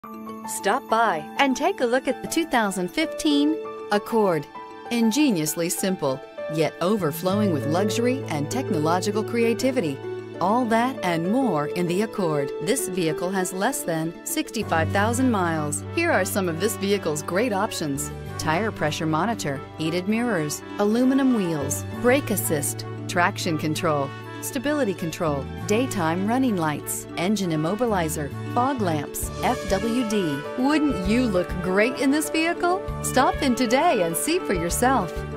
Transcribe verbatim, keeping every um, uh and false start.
Stop by and take a look at the two thousand fifteen Accord. Ingeniously simple, yet overflowing with luxury and technological creativity. All that and more in the Accord. This vehicle has less than sixty-five thousand miles. Here are some of this vehicle's great options: tire pressure monitor, heated mirrors, aluminum wheels, brake assist, traction control, stability control, daytime running lights, engine immobilizer, fog lamps, F W D. Wouldn't you look great in this vehicle? Stop in today and see for yourself.